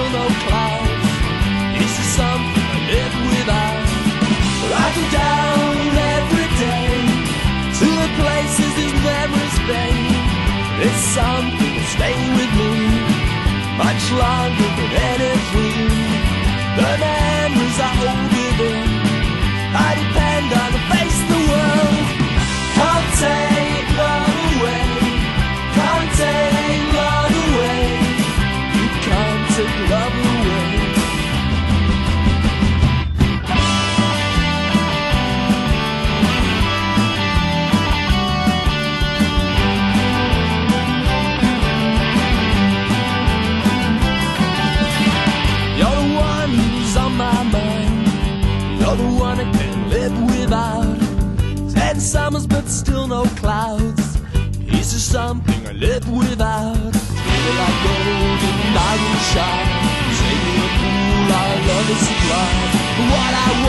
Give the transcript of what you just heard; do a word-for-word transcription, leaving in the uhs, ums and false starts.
still no clouds. It's just something I live without. But I go down every day to the places these memories been. It's something that stay with me much longer than any dream. The memories I hold within, I depend on to face the world. Can't take love away, can't take love away. You can't take love away. You're the one who's on my mind. You're the one I can't live without. Ten summers but still no clouds. Is there something I live without? Feel like gold and I will shine. Save me a fool, our love is sublime. What I